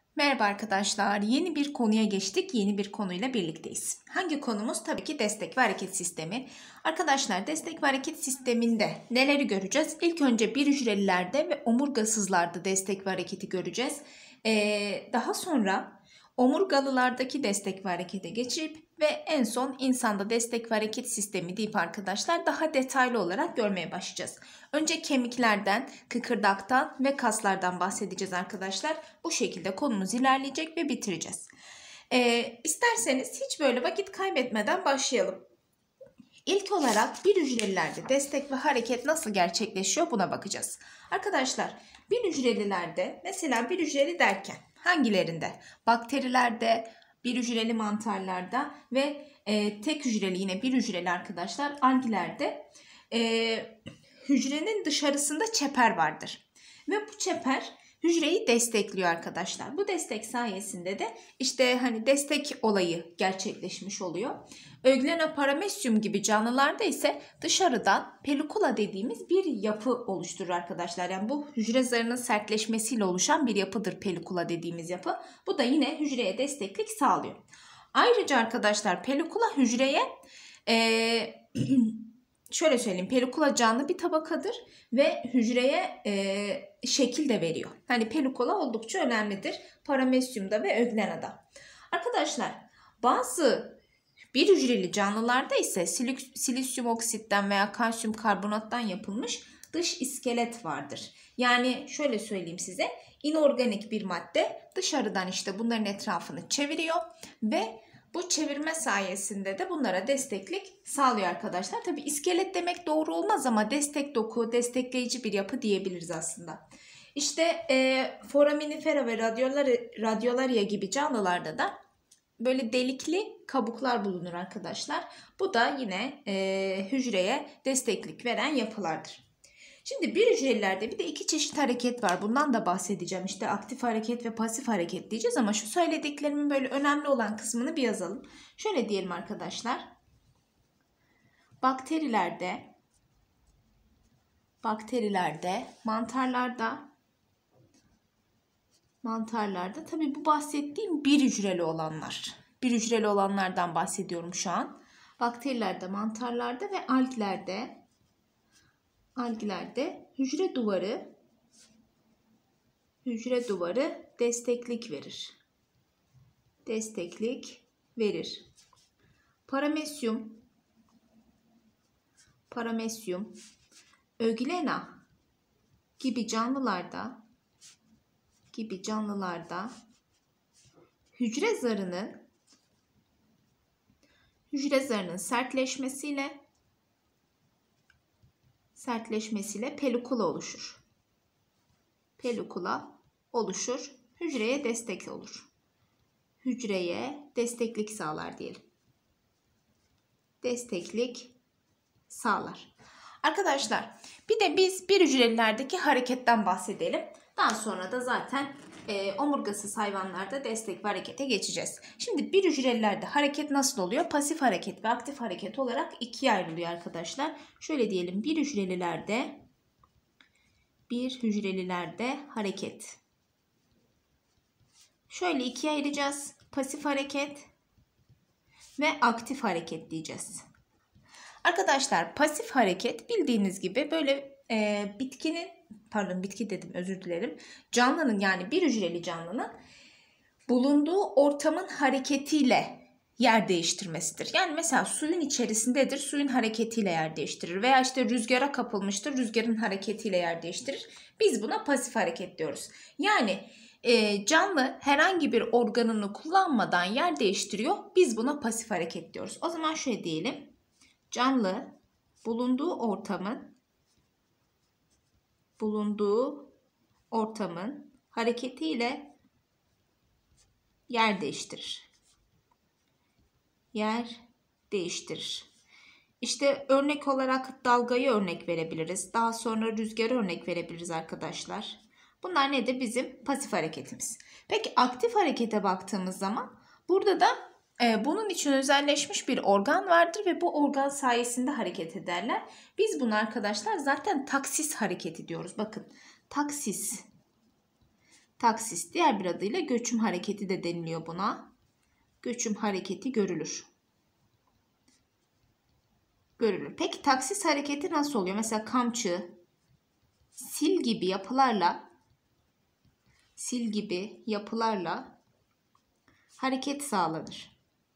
Merhaba arkadaşlar. Yeni bir konuya geçtik. Yeni bir konuyla birlikteyiz. Hangi konumuz? Tabii ki destek ve hareket sistemi. Arkadaşlar destek ve hareket sisteminde neleri göreceğiz? İlk önce bir hücrelilerde ve omurgasızlarda destek ve hareketi göreceğiz. Daha sonra omurgalılardaki destek ve harekete geçip ve en son insanda destek ve hareket sistemi deyip arkadaşlar daha detaylı olarak görmeye başlayacağız. Önce kemiklerden, kıkırdaktan ve kaslardan bahsedeceğiz arkadaşlar. Bu şekilde konumuz ilerleyecek ve bitireceğiz. İsterseniz hiç böyle vakit kaybetmeden başlayalım. İlk olarak bir hücrelilerde destek ve hareket nasıl gerçekleşiyor buna bakacağız. Arkadaşlar bir hücrelilerde mesela bir hücreli derken hangilerinde? Bakterilerde, bir hücreli mantarlarda ve tek hücreli yine bir hücreli arkadaşlar algilerde hücrenin dışarısında çeper vardır. Ve bu çeper hücreyi destekliyor arkadaşlar. Bu destek sayesinde de işte hani destek olayı gerçekleşmiş oluyor. Euglena paramesyum gibi canlılarda ise dışarıdan pelikula dediğimiz bir yapı oluşturur arkadaşlar. Yani bu hücre zarının sertleşmesiyle oluşan bir yapıdır pelikula dediğimiz yapı. Bu da yine hücreye desteklik sağlıyor. Ayrıca arkadaşlar pelikula hücreye şöyle söyleyeyim, pelikula canlı bir tabakadır ve hücreye şekil de veriyor. Hani pelikula oldukça önemlidir paramesyumda ve öglenada. Arkadaşlar bazı bir hücreli canlılarda ise silisyum oksitten veya kalsiyum karbonattan yapılmış dış iskelet vardır. Yani şöyle söyleyeyim size, inorganik bir madde dışarıdan işte bunların etrafını çeviriyor ve bu çevirme sayesinde de bunlara desteklik sağlıyor arkadaşlar. Tabi iskelet demek doğru olmaz ama destek doku, destekleyici bir yapı diyebiliriz aslında. İşte foraminifera ve radiolaria gibi canlılarda da böyle delikli kabuklar bulunur arkadaşlar. Bu da yine hücreye desteklik veren yapılardır. Şimdi bir hücrelilerde bir de iki çeşit hareket var. Bundan da bahsedeceğim. İşte aktif hareket ve pasif hareket diyeceğiz ama şu söylediklerimin böyle önemli olan kısmını bir yazalım. Şöyle diyelim arkadaşlar. Bakterilerde, mantarlarda tabii bu bahsettiğim bir hücreli olanlar. Bir hücreli olanlardan bahsediyorum şu an. Bakterilerde, mantarlarda ve algilerde hücre duvarı desteklik verir. Paramesyum, Euglena gibi canlılarda hücre zarının sertleşmesiyle pelikula oluşur. Hücreye destek olur. Hücreye desteklik sağlar diyelim. Desteklik sağlar. Arkadaşlar bir de biz bir hücrelilerdeki hareketten bahsedelim. Daha sonra da zaten omurgasız hayvanlarda destek ve harekete geçeceğiz. Şimdi bir hücrelilerde hareket nasıl oluyor? Pasif hareket ve aktif hareket olarak ikiye ayrılıyor arkadaşlar. Şöyle diyelim, bir hücrelilerde hareket. Şöyle ikiye ayıracağız. Pasif hareket ve aktif hareket diyeceğiz. Arkadaşlar pasif hareket bildiğiniz gibi böyle canlının yani bir hücreli canlının bulunduğu ortamın hareketiyle yer değiştirmesidir. Yani mesela suyun içerisindedir, suyun hareketiyle yer değiştirir veya işte rüzgara kapılmıştır, rüzgarın hareketiyle yer değiştirir. Biz buna pasif hareket diyoruz. Yani canlı herhangi bir organını kullanmadan yer değiştiriyor. Biz buna pasif hareket diyoruz. O zaman şöyle diyelim. Canlı bulunduğu ortamın hareketiyle yer değiştirir. İşte örnek olarak dalgayı örnek verebiliriz. Daha sonra rüzgarı örnek verebiliriz arkadaşlar. Bunlar nedir? Bizim pasif hareketimiz. Peki aktif harekete baktığımız zaman burada da bunun için özelleşmiş bir organ vardır ve bu organ sayesinde hareket ederler. Biz bunu arkadaşlar zaten taksis hareketi diyoruz. Bakın taksis Taksis, diğer bir adıyla göçüm hareketi de deniliyor buna. Göçüm hareketi görülür. Peki taksis hareketi nasıl oluyor? Mesela kamçı, sil gibi yapılarla hareket sağlanır.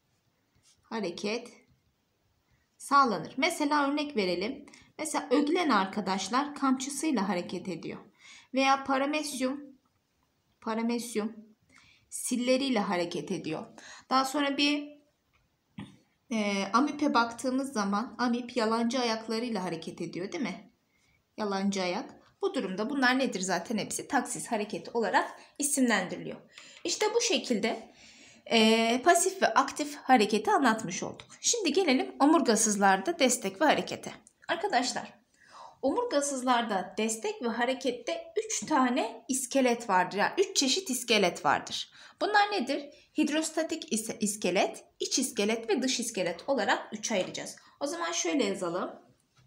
Mesela örnek verelim. Mesela öglen arkadaşlar kamçısıyla hareket ediyor. Veya paramesyum silleriyle hareket ediyor. Daha sonra bir amipe baktığımız zaman amip yalancı ayaklarıyla hareket ediyor değil mi? Yalancı ayak. Bu durumda bunlar nedir zaten hepsi taksis hareketi olarak isimlendiriliyor. İşte bu şekilde pasif ve aktif hareketi anlatmış olduk. Şimdi gelelim omurgasızlarda destek ve harekete. Arkadaşlar omurgasızlarda destek ve harekette 3 tane iskelet vardır. Yani 3 çeşit iskelet vardır. Bunlar nedir? Hidrostatik iskelet, iç iskelet ve dış iskelet olarak 3 ayıracağız. O zaman şöyle yazalım.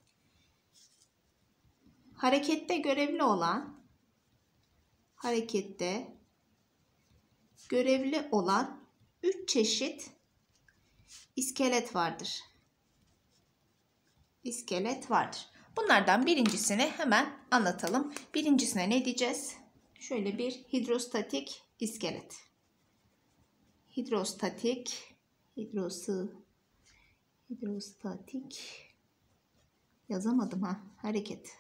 Harekette görevli olan 3 çeşit iskelet vardır. Bunlardan birincisini hemen anlatalım. Birincisine ne diyeceğiz? Şöyle bir hidrostatik iskelet. Hidrostatik yazamadım hareket.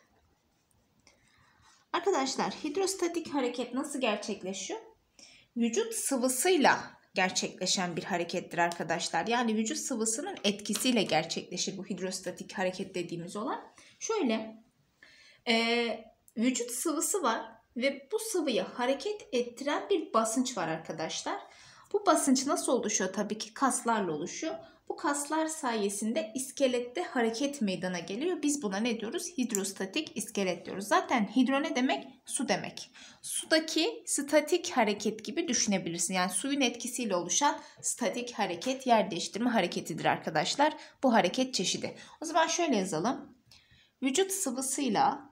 Arkadaşlar hidrostatik hareket nasıl gerçekleşiyor? Vücut sıvısıyla gerçekleşen bir harekettir arkadaşlar. Yani vücut sıvısının etkisiyle gerçekleşir bu hidrostatik hareket dediğimiz olay. Şöyle vücut sıvısı var ve bu sıvıyı hareket ettiren bir basınç var arkadaşlar. Bu basınç nasıl oluşuyor? Tabii ki kaslarla oluşuyor. Bu kaslar sayesinde iskelette hareket meydana geliyor. Biz buna ne diyoruz? Hidrostatik iskelet diyoruz. Zaten hidro ne demek? Su demek. Sudaki statik hareket gibi düşünebilirsin. Yani suyun etkisiyle oluşan statik hareket, yer değiştirme hareketidir arkadaşlar. Bu hareket çeşidi. O zaman şöyle yazalım. Vücut sıvısı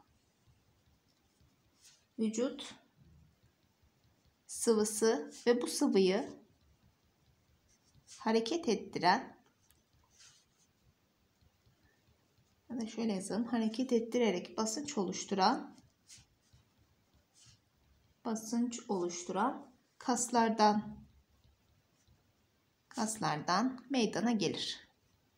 ve bu sıvıyı hareket ettiren ya da şöyle yazalım. Hareket ettirerek basınç oluşturan kaslardan meydana gelir.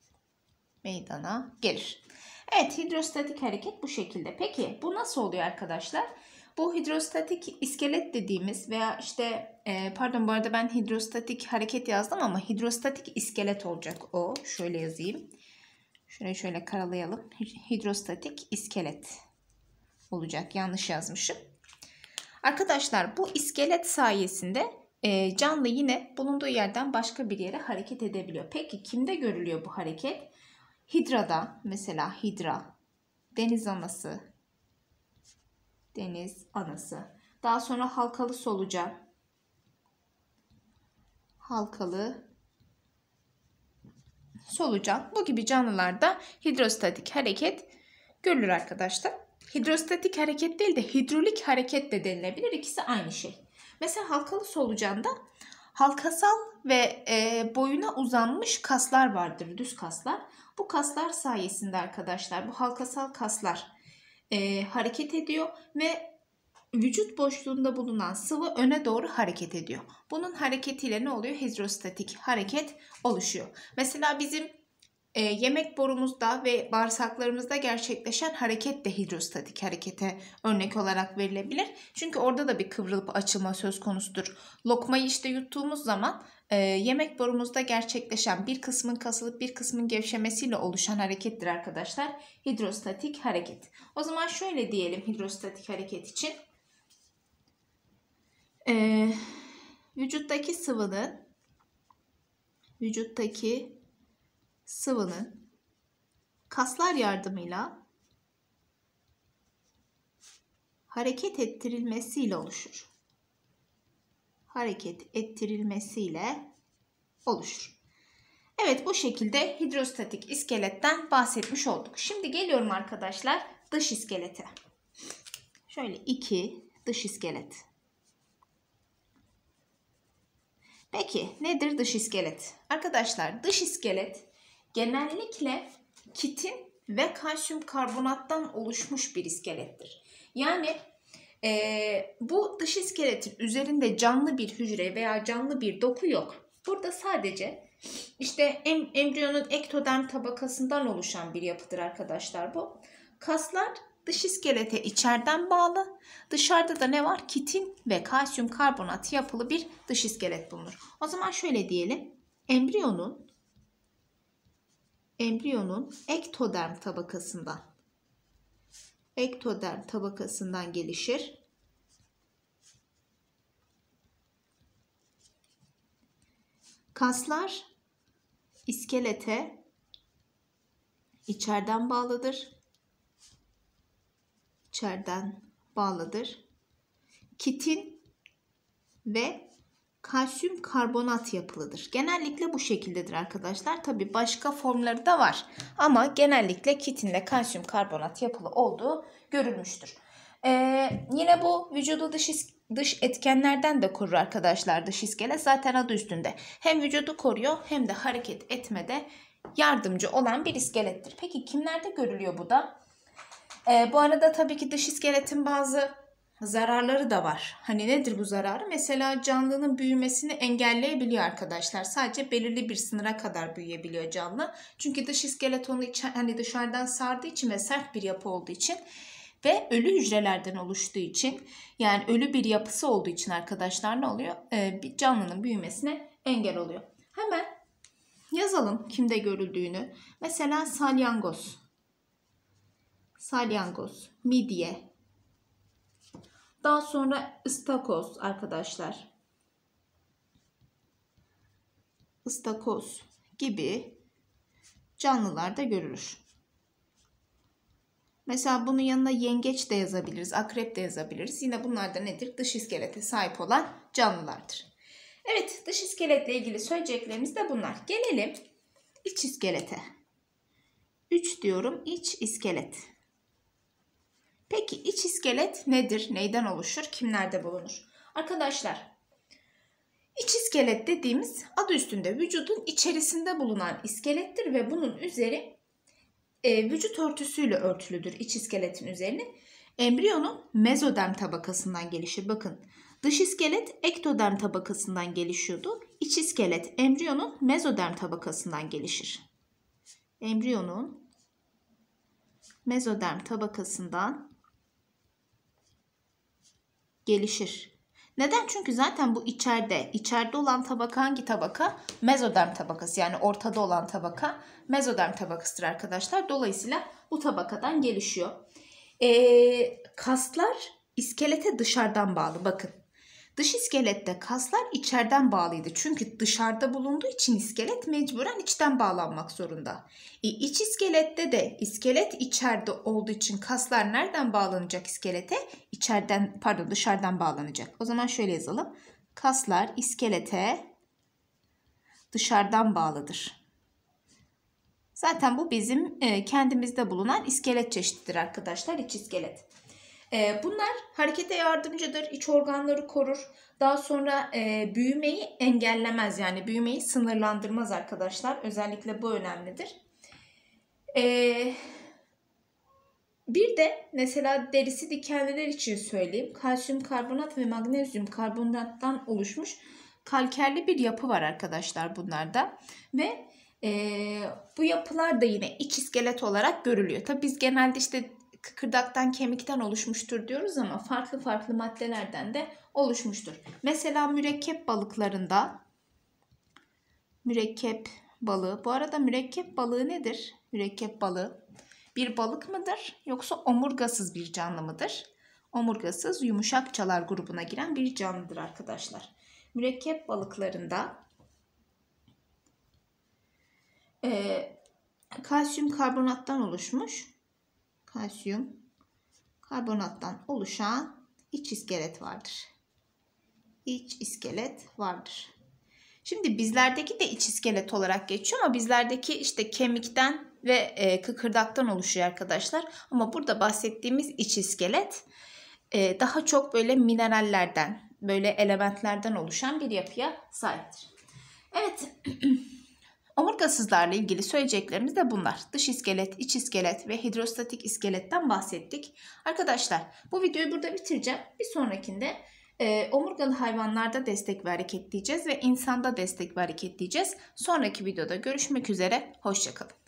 Evet, hidrostatik hareket bu şekilde. Peki bu nasıl oluyor arkadaşlar? Bu hidrostatik iskelet dediğimiz veya işte bu arada ben hidrostatik hareket yazdım ama hidrostatik iskelet olacak o. Şöyle yazayım. Şöyle karalayalım. Hidrostatik iskelet olacak. Yanlış yazmışım. Arkadaşlar bu iskelet sayesinde canlı yine bulunduğu yerden başka bir yere hareket edebiliyor. Peki kimde görülüyor bu hareket? Hidrada, mesela hidra, deniz anası. Daha sonra halkalı solucan, bu gibi canlılarda hidrostatik hareket görülür arkadaşlar. Hidrostatik hareket değil de hidrolik hareket de denilebilir. İkisi aynı şey. Mesela halkalı solucanda halkasal ve boyuna uzanmış kaslar vardır, düz kaslar. Bu kaslar sayesinde arkadaşlar bu halkasal kaslar hareket ediyor ve vücut boşluğunda bulunan sıvı öne doğru hareket ediyor. Bunun hareketiyle ne oluyor? Hidrostatik hareket oluşuyor. Mesela bizim yemek borumuzda ve bağırsaklarımızda gerçekleşen hareket de hidrostatik harekete örnek olarak verilebilir. Çünkü orada da bir kıvrılıp açılma söz konusudur. Lokmayı işte yuttuğumuz zaman yemek borumuzda gerçekleşen bir kısmın kasılıp bir kısmın gevşemesiyle oluşan harekettir arkadaşlar. Hidrostatik hareket. O zaman şöyle diyelim hidrostatik hareket için. Vücuttaki sıvının kaslar yardımıyla hareket ettirilmesiyle oluşur. Evet, bu şekilde hidrostatik iskeletten bahsetmiş olduk. Şimdi geliyorum arkadaşlar dış iskelete. Şöyle 2 dış iskelet. Peki nedir dış iskelet? Arkadaşlar dış iskelet genellikle kitin ve kalsiyum karbonattan oluşmuş bir iskelettir. Yani bu dış iskeletin üzerinde canlı bir hücre veya canlı bir doku yok. Burada sadece işte embriyonun ektoderm tabakasından oluşan bir yapıdır arkadaşlar bu. Kaslar dış iskelete içeriden bağlı. Dışarıda da ne var? Kitin ve kalsiyum karbonat yapılı bir dış iskelet bulunur. O zaman şöyle diyelim. Embriyonun ektoderm tabakasından gelişir. Kaslar iskelete içeriden bağlıdır. Kitin ve kalsiyum karbonat yapılıdır. Genellikle bu şekildedir arkadaşlar. Tabii başka formları da var. Ama genellikle kitinle kalsiyum karbonat yapılı olduğu görülmüştür. Yine bu vücudu dış etkenlerden de korur arkadaşlar dış iskelet. Zaten adı üstünde. Hem vücudu koruyor hem de hareket etmede yardımcı olan bir iskelettir. Peki kimlerde görülüyor bu da? Bu arada tabii ki dış iskeletin bazı zararları da var. Hani nedir bu zararı? Mesela canlının büyümesini engelleyebiliyor arkadaşlar. Sadece belirli bir sınıra kadar büyüyebiliyor canlı. Çünkü dış iskelet onu dışarıdan sardığı için ve sert bir yapı olduğu için ve ölü hücrelerden oluştuğu için, yani ölü bir yapısı olduğu için arkadaşlar ne oluyor? Bir canlının büyümesine engel oluyor. Hemen yazalım kimde görüldüğünü. Mesela salyangoz, midye, daha sonra ıstakoz arkadaşlar. Istakoz gibi canlılarda görülür. Mesela bunun yanına yengeç de yazabiliriz, akrep de yazabiliriz. Yine bunlar da nedir? Dış iskelete sahip olan canlılardır. Evet, dış iskeletle ilgili söyleyeceklerimiz de bunlar. Gelelim iç iskelete. 3 diyorum, iç iskelet. Peki iç iskelet nedir? Neyden oluşur? Kimlerde bulunur? Arkadaşlar, iç iskelet dediğimiz adı üstünde vücudun içerisinde bulunan iskelettir ve bunun üzeri vücut örtüsüyle örtülüdür iç iskeletin üzerini. Embriyonun mezoderm tabakasından gelişir. Bakın, dış iskelet ektoderm tabakasından gelişiyordu. İç iskelet embriyonun mezoderm tabakasından gelişir. Embriyonun mezoderm tabakasından gelişir. Neden? Çünkü zaten bu içeride olan tabaka hangi tabaka? Mezoderm tabakası, yani ortada olan tabaka mezoderm tabakasıdır arkadaşlar. Dolayısıyla bu tabakadan gelişiyor. Kaslar iskelete dışarıdan bağlı. Bakın, dış iskelette kaslar içeriden bağlıydı. Çünkü dışarıda bulunduğu için iskelet mecburen içten bağlanmak zorunda. İç iskelette de iskelet içeride olduğu için kaslar nereden bağlanacak iskelete? Dışarıdan bağlanacak. O zaman şöyle yazalım. Kaslar iskelete dışarıdan bağlıdır. Zaten bu bizim kendimizde bulunan iskelet çeşididir arkadaşlar, iç iskelet. Bunlar harekete yardımcıdır, iç organları korur. Daha sonra büyümeyi engellemez, yani büyümeyi sınırlandırmaz arkadaşlar. Özellikle bu önemlidir. Bir de mesela derisi dikenliler için söyleyeyim. Kalsiyum karbonat ve magnezyum karbonattan oluşmuş kalkerli bir yapı var arkadaşlar bunlarda. Ve bu yapılar da yine iç iskelet olarak görülüyor. Tabi biz genelde işte kıkırdaktan, kemikten oluşmuştur diyoruz ama farklı farklı maddelerden de oluşmuştur. Mesela mürekkep balıklarında mürekkep balığı. Bu arada mürekkep balığı nedir? Mürekkep balığı bir balık mıdır yoksa omurgasız bir canlı mıdır? Omurgasız, yumuşakçalar grubuna giren bir canlıdır arkadaşlar. Mürekkep balıklarında kalsiyum karbonattan oluşan iç iskelet vardır. İç iskelet vardır. Şimdi bizlerdeki de iç iskelet olarak geçiyor ama bizlerdeki işte kemikten ve kıkırdaktan oluşuyor arkadaşlar. Ama burada bahsettiğimiz iç iskelet daha çok böyle minerallerden, böyle elementlerden oluşan bir yapıya sahiptir. Evet. Omurgasızlarla ilgili söyleyeceklerimiz de bunlar. Dış iskelet, iç iskelet ve hidrostatik iskeletten bahsettik. Arkadaşlar bu videoyu burada bitireceğim. Bir sonrakinde omurgalı hayvanlarda destek ve hareket diyeceğiz ve insanda destek ve hareket diyeceğiz. Sonraki videoda görüşmek üzere. Hoşça kalın.